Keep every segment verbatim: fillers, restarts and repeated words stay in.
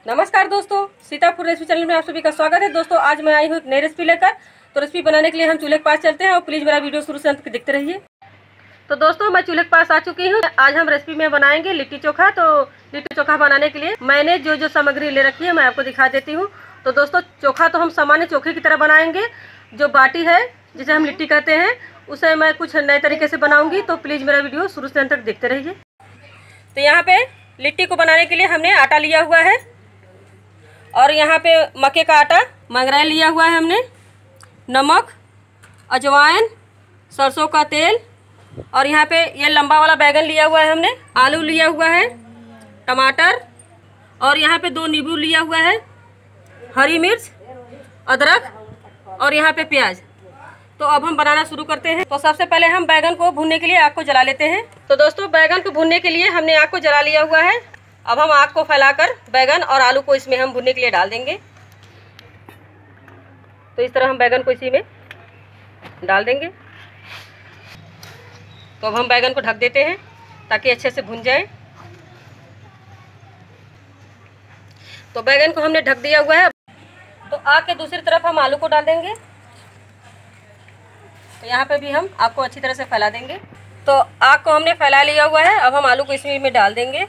नमस्कार दोस्तों, Sitapur recipe channel में आप सभी का स्वागत है। दोस्तों आज मैं आई हूँ एक नई रेसिपी लेकर। तो रेसिपी बनाने के लिए हम चूल्हे के पास चलते हैं और प्लीज़ मेरा वीडियो शुरू से अंत तक देखते रहिए। तो दोस्तों मैं चूल्हे के पास आ चुकी हूँ। आज हम रेसिपी में बनाएंगे लिट्टी चोखा। तो लिट्टी चोखा बनाने के लिए मैंने जो जो सामग्री ले रखी है मैं आपको दिखा देती हूँ। तो दोस्तों चोखा तो हम सामान्य चोखे की तरह बनाएंगे। जो बाटी है जिसे हम लिट्टी कहते हैं उसे मैं कुछ नए तरीके से बनाऊँगी। तो प्लीज़ मेरा वीडियो शुरू से अंत तक देखते रहिए। तो यहाँ पे लिट्टी को बनाने के लिए हमने आटा लिया हुआ है और यहाँ पे मक्के का आटा मंगराई लिया हुआ है हमने, नमक, अजवाइन, सरसों का तेल और यहाँ पे ये लंबा वाला बैगन लिया हुआ है हमने, आलू लिया हुआ है, टमाटर और यहाँ पे दो नींबू लिया हुआ है, हरी मिर्च, अदरक और यहाँ पे प्याज। तो अब हम बनाना शुरू करते हैं। तो सबसे पहले हम बैगन को भूनने के लिए आग को जला लेते हैं। तो दोस्तों बैगन को भूनने के लिए हमने आग को जला लिया हुआ है। अब हम आग को फैलाकर बैगन और आलू को इसमें हम भूनने के लिए डाल देंगे। तो इस तरह हम बैगन को इसी में डाल देंगे। तो अब हम बैगन को ढक देते हैं ताकि अच्छे से भुन जाए। तो बैगन को हमने ढक दिया हुआ है। तो आग के दूसरी तरफ हम आलू को डाल देंगे। तो यहाँ पे भी हम आग को अच्छी तरह से फैला देंगे। तो आग को हमने फैला लिया हुआ है। अब हम आलू को इसमें में डाल देंगे।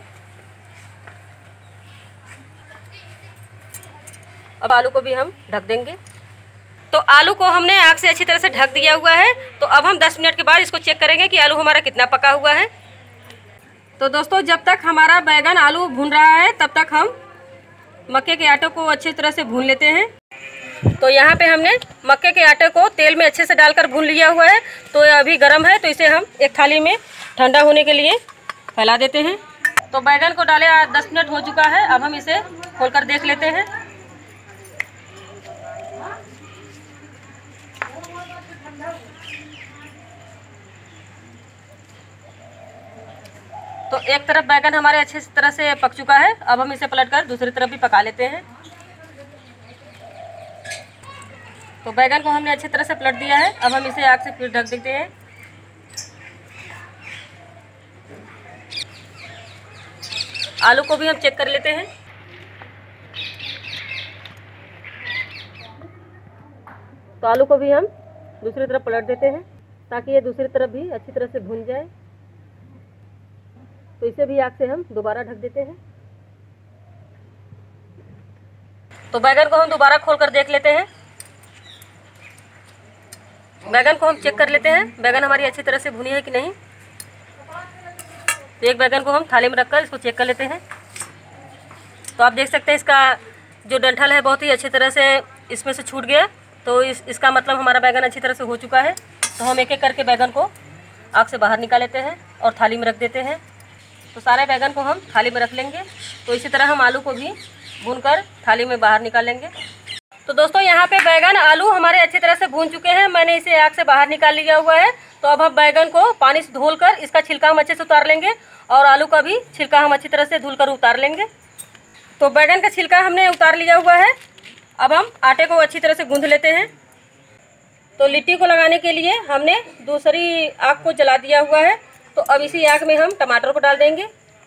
अब आलू को भी हम ढक देंगे। तो आलू को हमने आग से अच्छी तरह से ढक दिया हुआ है। तो अब हम दस मिनट के बाद इसको चेक करेंगे कि आलू हमारा कितना पका हुआ है। तो दोस्तों जब तक हमारा बैगन आलू भून रहा है तब तक हम मक्के के आटे को अच्छी तरह से भून लेते हैं। तो यहाँ पे हमने मक्के के आटे को तेल में अच्छे से डालकर भून लिया हुआ है। तो ये अभी गर्म है तो इसे हम एक थाली में ठंडा होने के लिए फैला देते हैं। तो बैगन को डाले दस मिनट हो चुका है। अब हम इसे खोलकर देख लेते हैं। तो एक तरफ बैगन हमारे अच्छे तरह से पक चुका है। अब हम इसे पलटकर दूसरी तरफ भी पका लेते हैं। तो बैगन को हमने अच्छी तरह से पलट दिया है। अब हम इसे आग से फिर ढक देते हैं। आलू को भी हम चेक कर लेते हैं। तो आलू को भी हम दूसरी तरफ पलट देते हैं ताकि ये दूसरी तरफ भी अच्छी तरह से भुन जाए। तो इसे भी आग से हम दोबारा ढक देते हैं। तो बैगन को हम दोबारा खोलकर देख लेते हैं। बैगन को हम चेक कर लेते हैं बैगन हमारी अच्छी तरह से भुनी है कि नहीं। तो एक बैगन को हम थाली में रखकर इसको चेक कर लेते हैं। तो आप देख सकते हैं इसका जो डंठल है बहुत ही अच्छी तरह से इसमें से छूट गया। तो इस इसका मतलब हमारा बैगन अच्छी तरह से हो चुका है। तो हम एक एक करके बैगन को आग से बाहर निकाल लेते हैं और थाली में रख देते हैं। तो सारे बैगन को हम थाली में रख लेंगे। तो इसी तरह हम आलू को भी भूनकर थाली में बाहर निकाल लेंगे। तो दोस्तों यहाँ पे बैगन आलू हमारे अच्छी तरह से भून चुके हैं। मैंने इसे आग से बाहर निकाल लिया हुआ है। तो अब हम बैगन को पानी से धुलकर इसका छिलका हम अच्छे से उतार लेंगे और आलू का भी छिलका हम अच्छी तरह से धुलकर उतार लेंगे। तो बैगन का छिलका हमने उतार लिया हुआ है। अब हम आटे को अच्छी तरह से गूंथ लेते हैं। तो लिट्टी को लगाने के लिए हमने दूसरी आग को जला दिया हुआ है। तो अब इसी आग में हम टमाटर को डाल देंगे।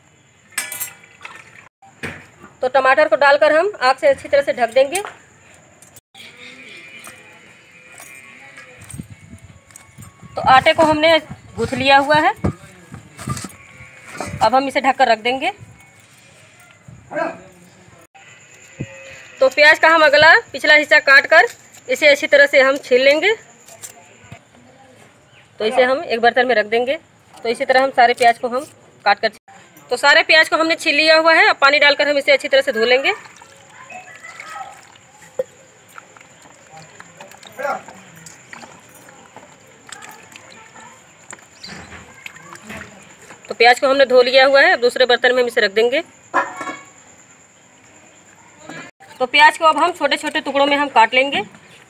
तो टमाटर को डालकर हम आग से अच्छी तरह से ढक देंगे। तो आटे को हमने गूंथ लिया हुआ है। अब हम इसे ढककर रख देंगे। तो प्याज का हम अगला पिछला हिस्सा काट कर इसे अच्छी तरह से हम छील लेंगे। तो इसे हम एक बर्तन में रख देंगे। तो इसी तरह हम सारे प्याज को हम काट कर तो सारे प्याज को हमने छील लिया हुआ है। अब पानी डालकर हम इसे अच्छी तरह से धो लेंगे। तो प्याज को हमने धो लिया हुआ है। अब दूसरे बर्तन में हम इसे रख देंगे। तो प्याज को अब हम छोटे छोटे टुकड़ों में हम काट लेंगे।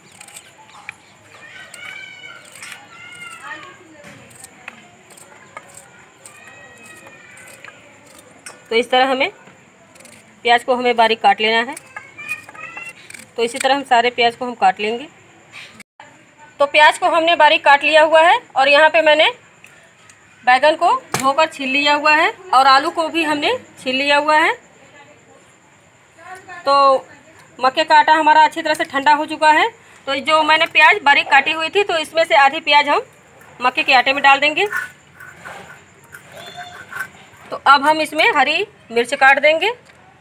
तो इस तरह हमें प्याज को हमें बारीक काट लेना है। तो इसी तरह हम सारे प्याज को हम काट लेंगे। तो प्याज को हमने बारीक काट लिया हुआ है और यहाँ पे मैंने बैगन को धोकर छील लिया हुआ है और आलू को भी हमने छील लिया हुआ है। तो मक्के का आटा हमारा अच्छी तरह से ठंडा हो चुका है। तो जो मैंने प्याज बारीक काटी हुई थी, तो इसमें से आधी प्याज हम मक्के के आटे में डाल देंगे। तो अब हम इसमें हरी मिर्च काट देंगे।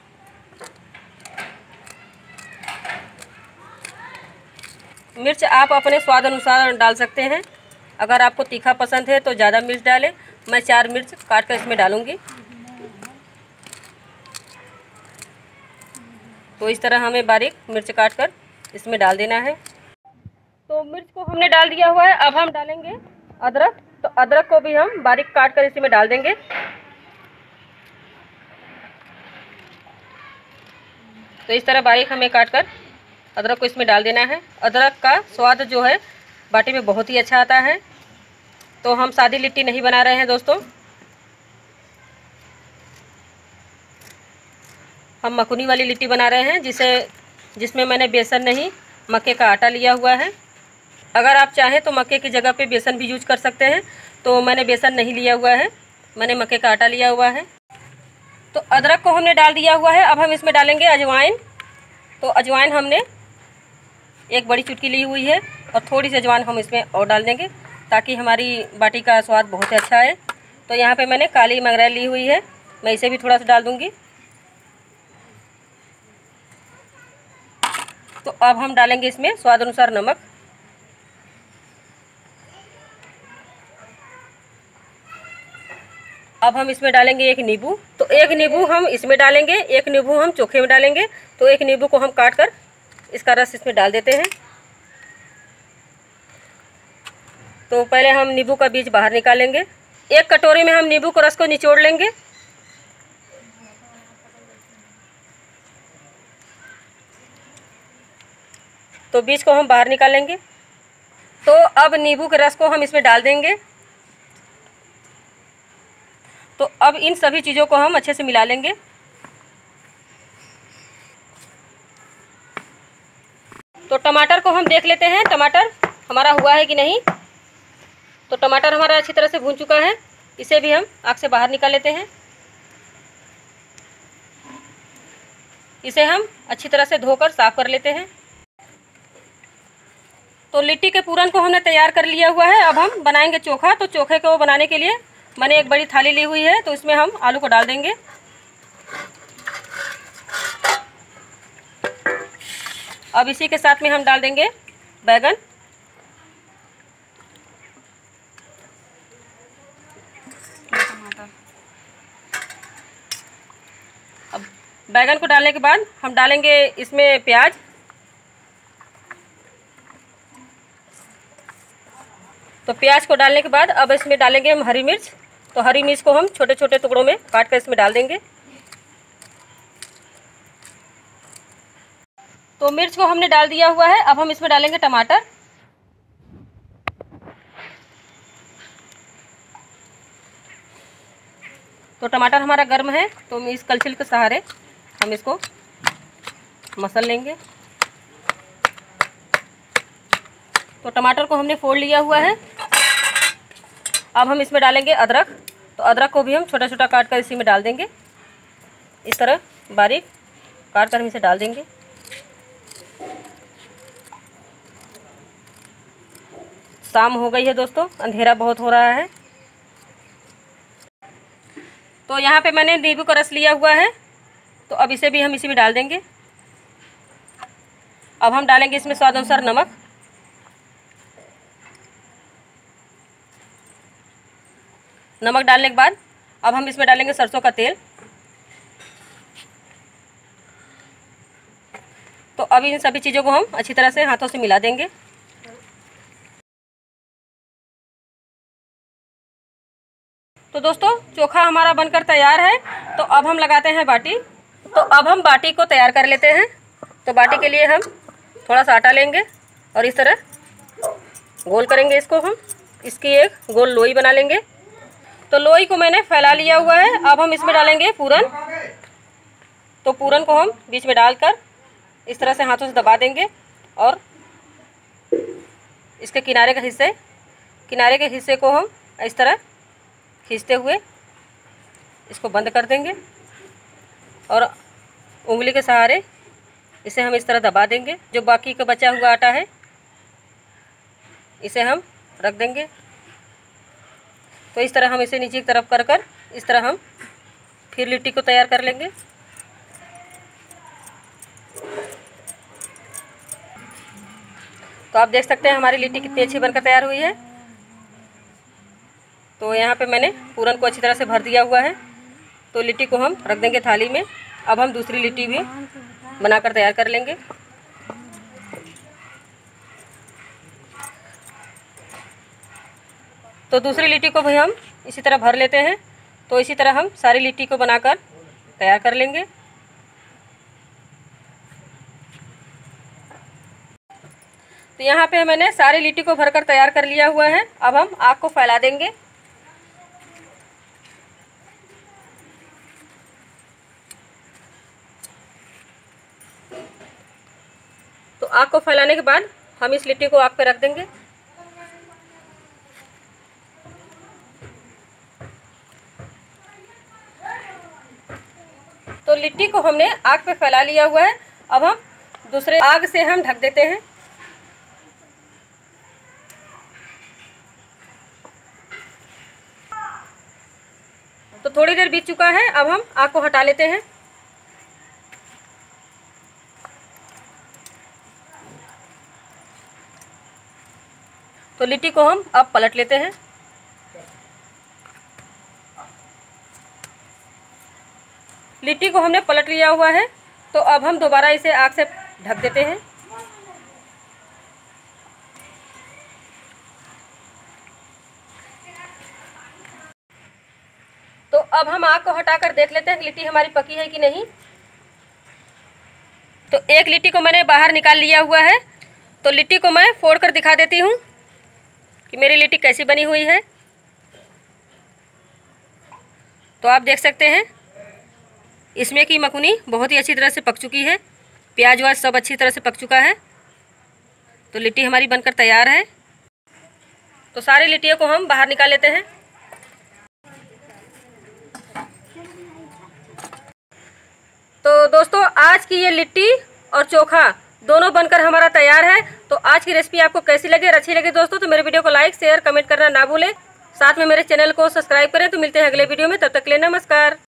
मिर्च आप अपने स्वाद अनुसार डाल सकते हैं। अगर आपको तीखा पसंद है तो ज़्यादा मिर्च डालें। मैं चार मिर्च काट कर इसमें डालूंगी। तो इस तरह हमें बारीक मिर्च काट कर इसमें डाल देना है। तो मिर्च को हमने डाल दिया हुआ है। अब हम डालेंगे अदरक। तो अदरक को भी हम बारीक काट कर इसी में डाल देंगे। तो इस तरह बारीक हमें काट कर अदरक को इसमें डाल देना है। अदरक का स्वाद जो है बाटी में बहुत ही अच्छा आता है। तो हम सादी लिट्टी नहीं बना रहे हैं दोस्तों, हम मकुनी वाली लिट्टी बना रहे हैं, जिसे जिसमें मैंने बेसन नहीं मक्के का आटा लिया हुआ है। अगर आप चाहें तो मक्के की जगह पे बेसन भी यूज कर सकते हैं। तो मैंने बेसन नहीं लिया हुआ है, मैंने मक्के का आटा लिया हुआ है। तो अदरक को हमने डाल दिया हुआ है। अब हम इसमें डालेंगे अजवाइन। तो अजवाइन हमने एक बड़ी चुटकी ली हुई है और थोड़ी सी अजवाइन हम इसमें और डाल देंगे, ताकि हमारी बाटी का स्वाद बहुत अच्छा है। तो यहाँ पे मैंने काली मंगरेल ली हुई है, मैं इसे भी थोड़ा सा डाल दूँगी। तो अब हम डालेंगे इसमें स्वाद अनुसार नमक। अब हम इसमें डालेंगे एक नींबू। तो एक नींबू हम इसमें डालेंगे, एक नींबू हम चोखे में डालेंगे। तो एक नींबू को हम काट कर इसका रस इसमें डाल देते हैं। तो पहले हम नींबू का बीज बाहर निकालेंगे। एक कटोरी में हम नींबू के रस को निचोड़ लेंगे। तो बीज को हम बाहर निकालेंगे। तो अब नींबू के रस को हम इसमें डाल देंगे। तो अब इन सभी चीज़ों को हम अच्छे से मिला लेंगे। तो टमाटर को हम देख लेते हैं, टमाटर हमारा हुआ है कि नहीं। तो टमाटर हमारा अच्छी तरह से भून चुका है, इसे भी हम आग से बाहर निकाल लेते हैं। इसे हम अच्छी तरह से धोकर साफ कर लेते हैं। तो लिट्टी के पूरन को हमने तैयार कर लिया हुआ है। अब हम बनाएंगे चोखा। तो चोखे को बनाने के लिए मैंने एक बड़ी थाली ली हुई है, तो इसमें हम आलू को डाल देंगे। अब इसी के साथ में हम डाल देंगे बैगन। अब बैगन को डालने के बाद हम डालेंगे इसमें प्याज। तो प्याज को डालने के बाद अब इसमें डालेंगे हम हरी मिर्च। तो हरी मिर्च को हम छोटे छोटे टुकड़ों में काट कर इसमें डाल देंगे। तो मिर्च को हमने डाल दिया हुआ है। अब हम इसमें डालेंगे टमाटर। तो टमाटर हमारा गर्म है, तो इस कलछिल के सहारे हम इसको मसल लेंगे। तो टमाटर को हमने फोड़ लिया हुआ है। अब हम इसमें डालेंगे अदरक। तो अदरक को भी हम छोटा छोटा काट कर इसी में डाल देंगे। इस तरह बारीक काट कर हम इसे डाल देंगे। शाम हो गई है दोस्तों, अंधेरा बहुत हो रहा है। तो यहाँ पे मैंने नींबू का रस लिया हुआ है, तो अब इसे भी हम इसी में डाल देंगे। अब हम डालेंगे इसमें स्वाद अनुसार नमक। नमक डालने के बाद अब हम इसमें डालेंगे सरसों का तेल। तो अब इन सभी चीज़ों को हम अच्छी तरह से हाथों से मिला देंगे। तो दोस्तों चोखा हमारा बनकर तैयार है। तो अब हम लगाते हैं बाटी। तो अब हम बाटी को तैयार कर लेते हैं। तो बाटी के लिए हम थोड़ा सा आटा लेंगे और इस तरह गोल करेंगे इसको। हम इसकी एक गोल लोई बना लेंगे। तो लोई को मैंने फैला लिया हुआ है। अब हम इसमें डालेंगे पूरन। तो पूरन को हम बीच में डालकर इस तरह से हाथों से दबा देंगे और इसके किनारे के हिस्से किनारे के हिस्से को हम इस तरह खींचते हुए इसको बंद कर देंगे और उंगली के सहारे इसे हम इस तरह दबा देंगे। जो बाकी का बचा हुआ आटा है इसे हम रख देंगे। तो इस तरह हम इसे नीचे की तरफ कर कर इस तरह हम फिर लिट्टी को तैयार कर लेंगे। तो आप देख सकते हैं हमारी लिट्टी कितनी अच्छी बनकर तैयार हुई है। तो यहाँ पे मैंने पूरन को अच्छी तरह से भर दिया हुआ है। तो लिट्टी को हम रख देंगे थाली में। अब हम दूसरी लिट्टी भी बनाकर तैयार कर लेंगे। तो दूसरी लिट्टी को भी हम इसी तरह भर लेते हैं। तो इसी तरह हम सारी लिट्टी को बनाकर तैयार कर लेंगे। तो यहाँ पे मैंने सारी लिट्टी को भरकर तैयार कर लिया हुआ है। अब हम आग को फैला देंगे। तो आग को फैलाने के बाद हम इस लिट्टी को आग पे रख देंगे। तो लिट्टी को हमने आग पे फैला लिया हुआ है। अब हम दूसरे आग से हम ढक देते हैं। तो थोड़ी देर बीत चुका है। अब हम आग को हटा लेते हैं। तो लिट्टी को हम अब पलट लेते हैं। लिट्टी को हमने पलट लिया हुआ है। तो अब हम दोबारा इसे आग से ढक देते हैं। तो अब हम आग को हटाकर देख लेते हैं कि लिट्टी हमारी पकी है कि नहीं। तो एक लिट्टी को मैंने बाहर निकाल लिया हुआ है। तो लिट्टी को मैं फोड़ कर दिखा देती हूँ कि मेरी लिट्टी कैसी बनी हुई है। तो आप देख सकते हैं इसमें की मखनी बहुत ही अच्छी तरह से पक चुकी है। प्याज वाज सब अच्छी तरह से पक चुका है। तो लिट्टी हमारी बनकर तैयार है। तो सारी लिट्टियों को हम बाहर निकाल लेते हैं। तो दोस्तों आज की ये लिट्टी और चोखा दोनों बनकर हमारा तैयार है। तो आज की रेसिपी आपको कैसी लगी और अच्छी लगी दोस्तों तो मेरे वीडियो को लाइक शेयर कमेंट करना ना भूलें। साथ में मेरे चैनल को सब्सक्राइब करें। तो मिलते हैं अगले वीडियो में, तब तक के लिए नमस्कार।